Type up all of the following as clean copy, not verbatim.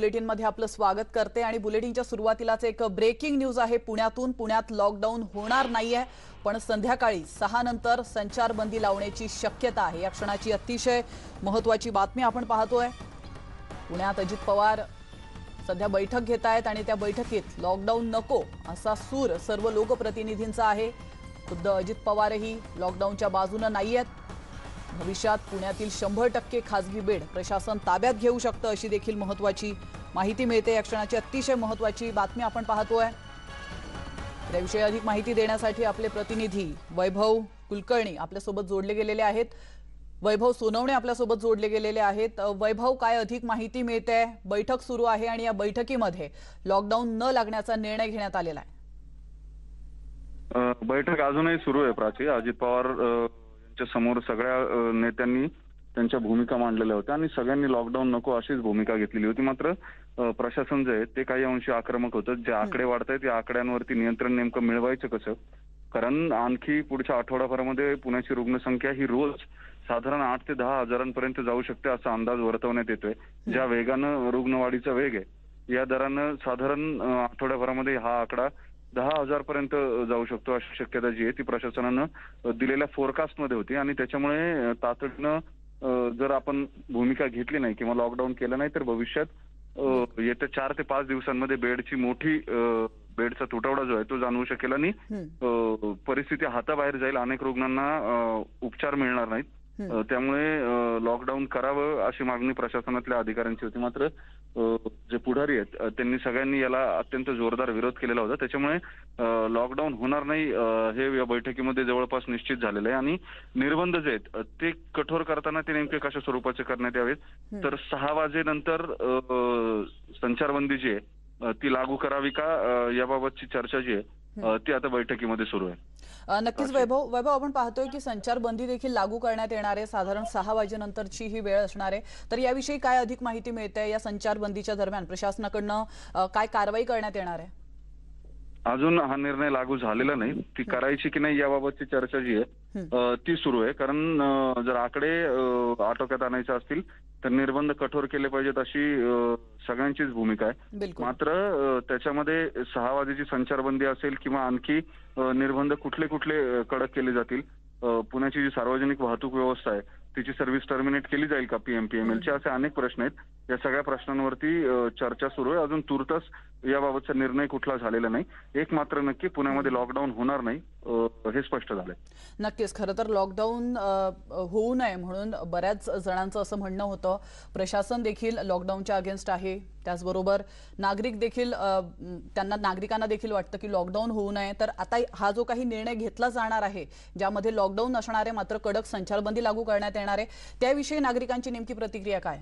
बुलेटिनमध्ये आपलं स्वागत करते आणि बुलेटिनच्या सुरुवातीलाच एक ब्रेकिंग न्यूज आहे। पुण्यात लॉकडाऊन होणार नाहीये, पण संध्याकाळी 6 नंतर संचारबंदी लावण्याची शक्यता आहे। या क्षणाची अतिशय महत्त्वाची बातमी आपण पाहतोय। पुण्यात अजित पवार सध्या बैठक घेत आहेत आणि त्या बैठकीत लॉकडाऊन नको असा सूर सर्व लोकप्रतिनिधींचा आहे। खुद्द अजित पवारही लॉकडाऊनच्या बाजूने नाहीयेत। भविष्यात पुण्यातील 100% खासगी बेड प्रशासन ताब्यात घेऊ शकतं अशी देखील महत्त्वाची माहिती मिळते। या क्षणाची अतिशय महत्त्वाची बातमी आपण पाहतोय। याविषयी अधिक माहिती देण्यासाठी आपले प्रतिनिधी वैभव कुलकर्णी आपल्यासोबत जोडले गेलेले आहेत। वैभव सोनवणे आपल्यासोबत जोडले गेलेले आहेत। वैभव, काय अधिक माहिती मिळते? बैठक सुरू आहे आणि या बैठकीमध्ये लॉकडाऊन न लागण्याचा निर्णय घेण्यात आलेला आहे। बैठक अजूनही सुरू आहे प्राची। अजित पवार समोर सगळ्या नेत्यांनी त्यांच्या भूमिका मांडलेल्या होत्या आणि सगळ्यांनी लॉकडाऊन नको अशीच भूमिका घेतलेली होती। मात्र प्रशासन जे आहे ते काही अंशी आक्रमक होतं। जे आकडे वाढतायत या आकड्यांवरती नियंत्रण नेमकं मिळवायचं कसं? कारण आणखी पुढच्या आठवड्याभरामध्ये पुण्याची रुग्णसंख्या ही रोज साधारण 8 ते 10 हजारांपर्यंत जाऊ शकते असा अंदाज वर्तवण्यात येतोय। ज्या वेगानं रुग्णवाढीचा वेग आहे या दरानं साधारण आठवड्याभरामध्ये हा आकडा 10,000 पर्यंत जाऊ शकतो अशी शक्यता जी आहे ती प्रशासनानं दिलेल्या फोरकास्टमध्ये होती। आणि त्याच्यामुळे तातडीनं जर आपण भूमिका घेतली नाही किंवा लॉकडाऊन केलं नाही तर भविष्यात येत्या 4 ते 5 दिवसांमध्ये बेडचा तुटवडा जो आहे तो जाणवू शकेल आणि परिस्थिती हाताबाहेर जाईल। अनेक रुग्णांना उपचार मिळणार नाहीत। त्यामुळे लॉकडाऊन करावं अशी मागणी प्रशासनातल्या अधिकाऱ्यांची होती। मात्र जे पुढारी आहेत त्यांनी सगळ्यांनी याला अत्यंत जोरदार विरोध केलेला होता। त्याच्यामुळे लॉकडाऊन होणार नाही हे या बैठकीमध्ये जवळपास निश्चित झालेलं आहे। आणि निर्बंध जे आहेत ते कठोर करताना ते नेमके कशा स्वरूपाचे करण्यात यावेत, तर 6 वाजेनंतर संचारबंदी जी आहे ती लागू करावी का याबाबतची चर्चा जी आहे ती आता बैठकीमध्ये सुरू आहे। नक्कीच वैभव, आपण पाहतोय की संचारबंदी देखील लागू करण्यात येणार आहे। साधारण 6 वाजेनंतरची ही वेळ असणार आहे। तर याविषयी काय अधिक माहिती मिळते? या संचारबंदीच्या दरम्यान प्रशासनाकडनं काय कारवाई करण्यात येणार आहे? अजून हा निर्णय लागू झालेला नाही। ती करायची की नाही याबाबतची चर्चा जी आहे ती सुरू आहे। कारण जर आकडे आटोक्यात आणायचे असतील तर निर्बंध कठोर केले पाहिजेत अशी सगळ्यांचीच भूमिका आहे। मात्र त्याच्यामध्ये 6 वाजेची संचारबंदी असेल किंवा आणखी निर्बंध कुठले कुठले कडक केले जातील, पुण्याची जी सार्वजनिक वाहतूक व्यवस्था आहे तिची सर्व्हिस टर्मिनेट केली जाईल का पीएमपीएमएलची, असे अनेक प्रश्न आहेत। या सगळ्या प्रश्नांवरती चर्चा सुरू आहे। अजून तूर्तच याबाबतचा निर्णय कुठला झालेला नाही। एक मात्र नक्की, पुण्यामध्ये लॉकडाऊन होणार नाही हे स्पष्ट झालंय। नक्कीच, खरं तर लॉकडाऊन होऊ नये म्हणून बऱ्याच जणांचं असं म्हणणं होतं। प्रशासन देखील लॉकडाऊनच्या अगेन्स्ट आहे, त्याचबरोबर नागरिकांना देखील वाटतं की लॉकडाऊन होऊ नये। तर आता हा जो काही निर्णय घेतला जाणार आहे ज्यामध्ये लॉकडाऊन नसणार आहे मात्र कडक संचारबंदी लागू करण्यात येणार आहे, त्याविषयी नागरिकांची नेमकी प्रतिक्रिया काय?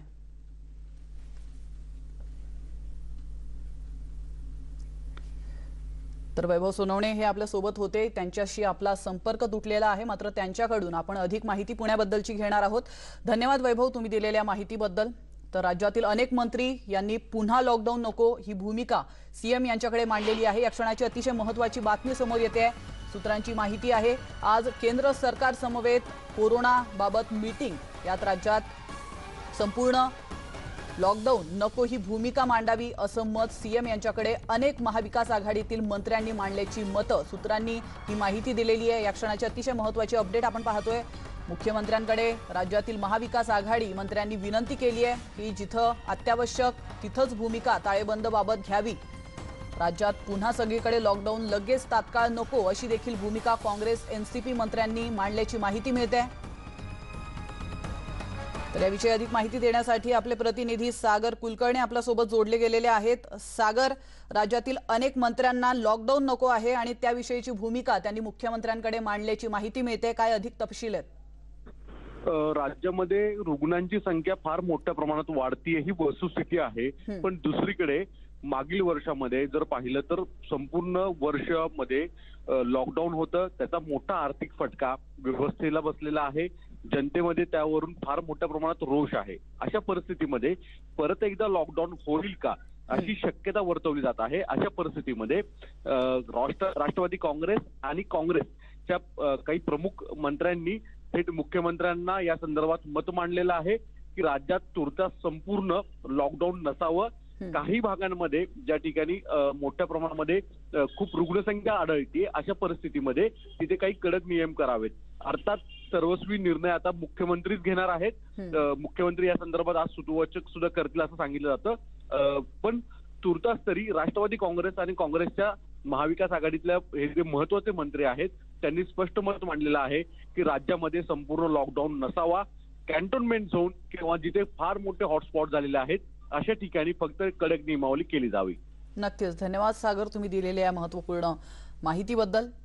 तर वैभव सोनवणे हे आपल्या सोबत होते, त्यांच्याशी आपला संपर्क तुटलेला आहे, मात्र त्यांच्याकडून आपण अधिक माहिती पुण्याबद्दलची घेणार आहोत। धन्यवाद वैभव, तुम्ही दिलेल्या माहितीबद्दल। तर राज्यातील अनेक मंत्री यांनी पुन्हा लॉकडाऊन नको ही भूमिका सीएम यांच्याकडे मांडलेली आहे। या क्षणाची अतिशय महत्त्वाची बातमी समोर येते। सूत्रांची माहिती आहे, आज केंद्र सरकार समवेत कोरोना बाबत मीटिंग, यात राज्यात संपूर्ण लॉकडाऊन नको ही भूमिका मांडावी असं मत सीएम यांच्याकडे अनेक महाविकास आघाडीतील मंत्र्यांनी मांडल्याची मतं सूत्रांनी ही माहिती दिलेली आहे। या क्षणाची अतिशय महत्त्वाची अपडेट आपण पाहतोय। मुख्यमंत्र्यांकडे राज्यातील महाविकास आघाडी मंत्र्यांनी विनंती केली आहे की जिथं अत्यावश्यक तिथंच भूमिका टाळेबंदीबाबत घ्यावी। राज्यात पुन्हा सगळीकडे लॉकडाऊन लगेच तात्काळ नको अशी देखील भूमिका काँग्रेस एनसीपी मंत्र्यांनी मांडल्याची माहिती मिळते। तर याविषयी अधिक माहिती देण्यासाठी आपले प्रतिनिधी सागर कुलकर्णी आपल्यासोबत जोडले गेलेले आहेत। सागर, राज्यातील अनेक मंत्र्यांना लॉकडाऊन नको आहे आणि त्याविषयीची भूमिका त्यांनी मुख्यमंत्र्यांकडे मांडल्याची माहिती मिळते, काय अधिक तपशील आहेत? राज्यामध्ये रुग्णांची संख्या फार मोठ्या प्रमाणात वाढतीये ही वस्तुस्थिती आहे। पण दुसरीकडे मागील वर्षामध्ये जर पाहिलं तर संपूर्ण वर्षामध्ये लॉकडाऊन होतं, त्याचा मोठा आर्थिक फटका व्यवस्थेला बसलेला आहे। जनतेमध्ये त्यावरून फार मोठ्या प्रमाणात रोष आहे। अशा परिस्थितीमध्ये परत एकदा लॉकडाऊन होईल का अशी शक्यता वर्तवली जात आहे। अशा परिस्थितीमध्ये राष्ट्रवादी काँग्रेस आणि काँग्रेसच्या काही प्रमुख मंत्र्यांनी थेट मुख्यमंत्र्यांना या संदर्भात मत मांडलेलं आहे की राज्यात तुर्तास संपूर्ण लॉकडाऊन नसावं काही भागांमध्ये ज्या ठिकाणी मोठ्या प्रमाणामध्ये खूप रुग्णसंख्या आढळते अशा परिस्थितीमध्ये तिथे काही कडक नियम करावेत. अर्थात सर्वस्वी निर्णय आता मुख्यमंत्रीच घेणार आहेत. मुख्यमंत्री या संदर्भात आज सूतवाचक सुद्धा करतील असं सांगितलं जातं. पण तुर्तास तरी राष्ट्रवादी काँग्रेस आणि काँग्रेसच्या महाविकास आघाडीतल्या हे जे महत्वाचे मंत्री आहेत त्यांनी स्पष्ट मत मांडलेलं आहे की राज्यामध्ये संपूर्ण लॉकडाऊन नसावा. कॅन्टोन्मेंट झोन किंवा जिथे फार मोठे हॉटस्पॉट झालेले आहेत अशा ठिकाणी फक्त कडक नियमावली केली जावी. नक्कीच. धन्यवाद सागर, तुम्ही दिलेल्या या महत्त्वपूर्ण माहितीबद्दल.